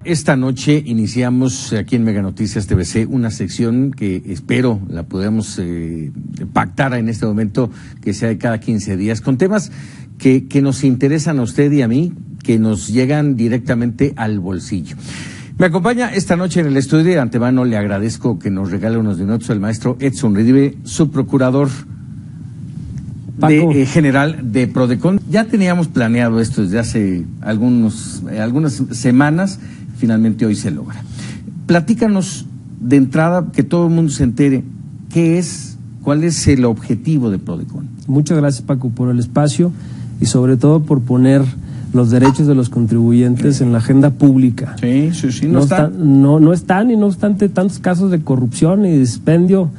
esta noche iniciamos aquí en Mega Noticias TVC una sección que espero la podamos pactar en este momento, que sea de cada 15 días, con temas que nos interesan a usted y a mí, que nos llegan directamente al bolsillo. Me acompaña esta noche en el estudio, de antemano le agradezco que nos regale unos minutos, el maestro Edson Uribe, subprocurador general de Prodecon. Ya teníamos planeado esto desde hace algunas semanas, finalmente hoy se logra. Platícanos de entrada, que todo el mundo se entere, cuál es el objetivo de Prodecon. Muchas gracias, Paco, por el espacio y sobre todo por poner los derechos de los contribuyentes en la agenda pública. Sí, no están, y no obstante tantos casos de corrupción y dispendio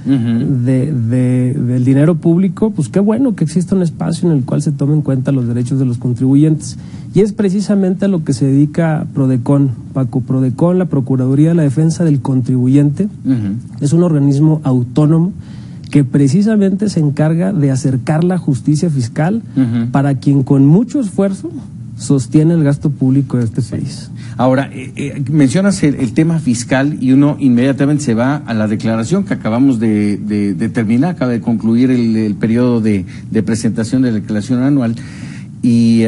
del dinero público, pues qué bueno que exista un espacio en el cual se tomen en cuenta los derechos de los contribuyentes. Y es precisamente a lo que se dedica Prodecon, Paco. Prodecon, la Procuraduría de la Defensa del Contribuyente, es un organismo autónomo que precisamente se encarga de acercar la justicia fiscal para quien con mucho esfuerzo sostiene el gasto público de este país. Ahora, mencionas el tema fiscal y uno inmediatamente se va a la declaración que acabamos de terminar, acaba de concluir el periodo de presentación de la declaración anual, y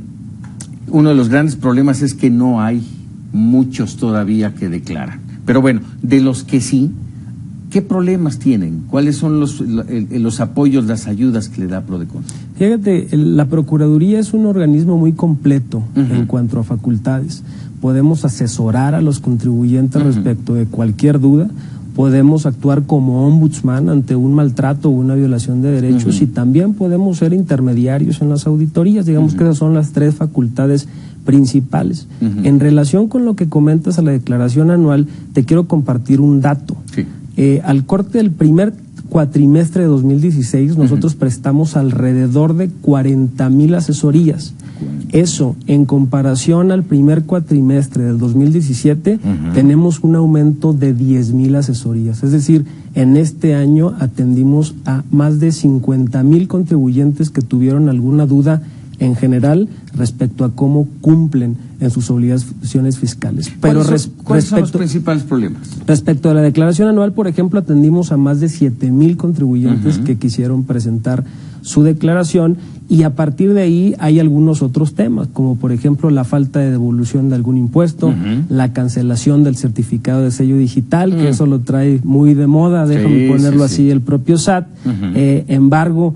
uno de los grandes problemas es que no hay muchos todavía que declaran. Pero bueno, de los que sí, ¿qué problemas tienen? ¿Cuáles son los apoyos, las ayudas que le da Prodecon? Fíjate, la Procuraduría es un organismo muy completo en cuanto a facultades. Podemos asesorar a los contribuyentes respecto de cualquier duda, podemos actuar como ombudsman ante un maltrato o una violación de derechos y también podemos ser intermediarios en las auditorías. Digamos que esas son las tres facultades principales. En relación con lo que comentas a la declaración anual, te quiero compartir un dato. Sí. Al corte del primer cuatrimestre de 2016, nosotros prestamos alrededor de 40,000 asesorías. Eso, en comparación al primer cuatrimestre del 2017, tenemos un aumento de 10,000 asesorías. Es decir, en este año atendimos a más de 50,000 contribuyentes que tuvieron alguna duda en general respecto a cómo cumplen en sus obligaciones fiscales. Pero ¿Cuáles son los principales problemas? Respecto a la declaración anual, por ejemplo, atendimos a más de 7,000 contribuyentes que quisieron presentar su declaración, y a partir de ahí hay algunos otros temas, como por ejemplo la falta de devolución de algún impuesto, la cancelación del certificado de sello digital, que eso lo trae muy de moda, déjame ponerlo así, el propio SAT, embargo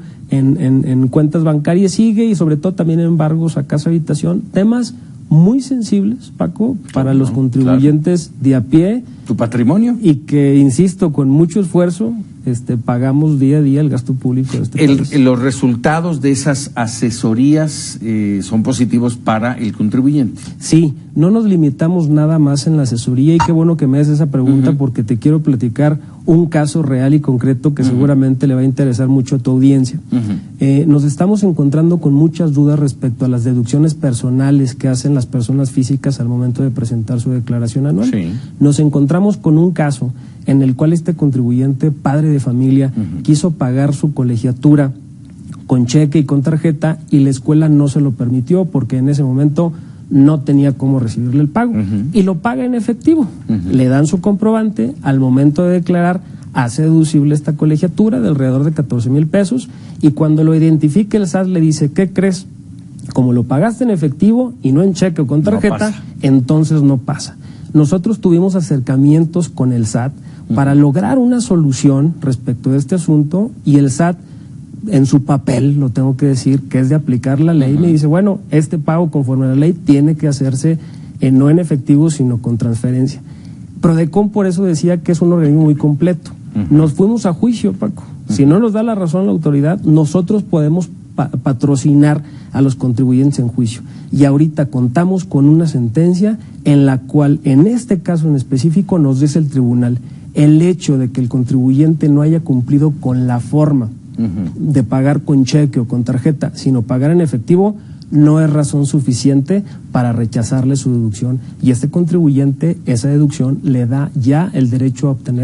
en cuentas bancarias sigue, y sobre todo también embargos a casa habitación, temas muy sensibles, Paco, para los contribuyentes de a pie. Tu patrimonio. Y que, insisto, con mucho esfuerzo pagamos día a día el gasto público de este país. Los resultados de esas asesorías son positivos para el contribuyente. Sí, no nos limitamos nada más en la asesoría, y qué bueno que me haces esa pregunta, porque te quiero platicar un caso real y concreto que seguramente le va a interesar mucho a tu audiencia. Nos estamos encontrando con muchas dudas respecto a las deducciones personales que hacen las personas físicas al momento de presentar su declaración anual. Sí. Nos encontramos con un caso en el cual este contribuyente, padre de familia, quiso pagar su colegiatura con cheque y con tarjeta, y la escuela no se lo permitió porque en ese momento no tenía cómo recibirle el pago, y lo paga en efectivo. Le dan su comprobante, al momento de declarar hace deducible esta colegiatura de alrededor de 14,000 pesos, y cuando lo identifique el SAT le dice: ¿qué crees? Como lo pagaste en efectivo y no en cheque o con tarjeta, entonces no pasa. Nosotros tuvimos acercamientos con el SAT para lograr una solución respecto de este asunto, y el SAT, en su papel, lo tengo que decir, que es de aplicar la ley, me dice: bueno, este pago conforme a la ley tiene que hacerse no en efectivo, sino con transferencia. Prodecon por eso decía que es un organismo muy completo. Nos fuimos a juicio, Paco. Si no nos da la razón la autoridad, nosotros podemos patrocinar a los contribuyentes en juicio. Y ahorita contamos con una sentencia en la cual, en este caso en específico, nos dice el tribunal: el hecho de que el contribuyente no haya cumplido con la forma de pagar con cheque o con tarjeta, sino pagar en efectivo, no es razón suficiente para rechazarle su deducción, y este contribuyente esa deducción le da ya el derecho a obtener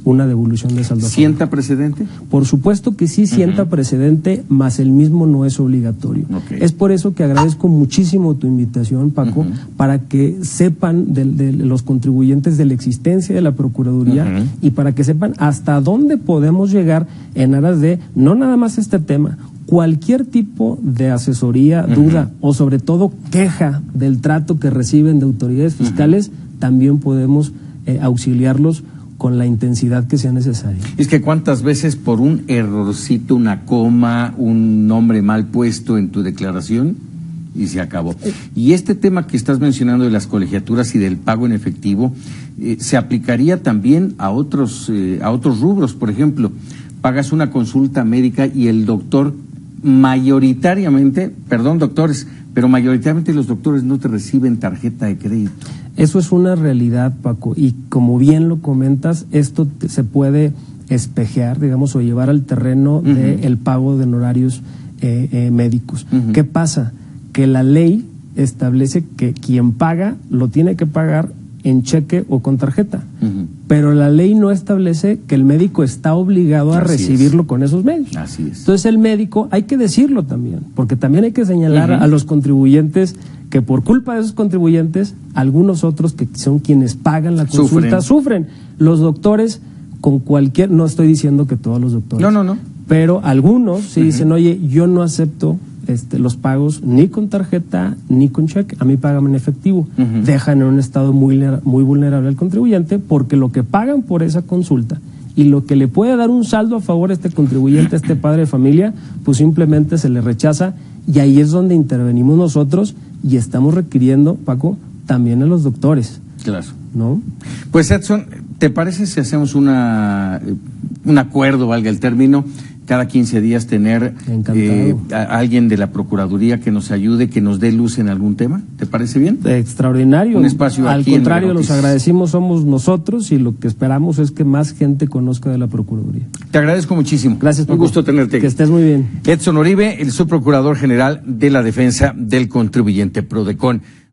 una devolución de saldo a favor. ¿Sienta precedente? Por supuesto que sí sienta precedente, mas el mismo no es obligatorio. Okay. Es por eso que agradezco muchísimo tu invitación, Paco, para que sepan de los contribuyentes de la existencia de la Procuraduría y para que sepan hasta dónde podemos llegar en aras de no nada más este tema, cualquier tipo de asesoría, duda o sobre todo queja del trato que reciben de autoridades fiscales, también podemos auxiliarlos con la intensidad que sea necesaria. Es que cuántas veces por un errorcito, una coma, un nombre mal puesto en tu declaración y se acabó. Y este tema que estás mencionando de las colegiaturas y del pago en efectivo, se aplicaría también a otros rubros. Por ejemplo, pagas una consulta médica y el doctor mayoritariamente, perdón doctores, pero mayoritariamente los doctores no te reciben tarjeta de crédito. Eso es una realidad, Paco, y como bien lo comentas, esto se puede espejear, digamos, o llevar al terreno del pago de honorarios médicos. ¿Qué pasa? Que la ley establece que quien paga lo tiene que pagar en cheque o con tarjeta, pero la ley no establece que el médico está obligado a recibirlo con esos medios. Así es. Entonces el médico, hay que decirlo también, porque también hay que señalar a los contribuyentes que por culpa de esos contribuyentes, algunos otros que son quienes pagan la consulta sufren. Los doctores con cualquier, no estoy diciendo que todos los doctores, no, pero algunos sí dicen, oye, yo no acepto los pagos ni con tarjeta ni con cheque, a mí págame en efectivo. Dejan en un estado muy vulnerable al contribuyente, porque lo que pagan por esa consulta y lo que le puede dar un saldo a favor a este contribuyente, a este padre de familia, pues simplemente se le rechaza, y ahí es donde intervenimos nosotros y estamos requiriendo, Paco, también a los doctores. Claro. ¿No? Pues Edson, ¿te parece si hacemos un acuerdo, valga el término, cada 15 días tener a alguien de la Procuraduría que nos ayude, que nos dé luz en algún tema? ¿Te parece bien? Extraordinario. Un espacio Al aquí contrario, en los agradecimos somos nosotros, y lo que esperamos es que más gente conozca de la Procuraduría. Te agradezco muchísimo. Gracias, Paco. Un gusto tenerte. Que estés muy bien. Edson Oribe, el subprocurador general de la Defensa del Contribuyente, PRODECON.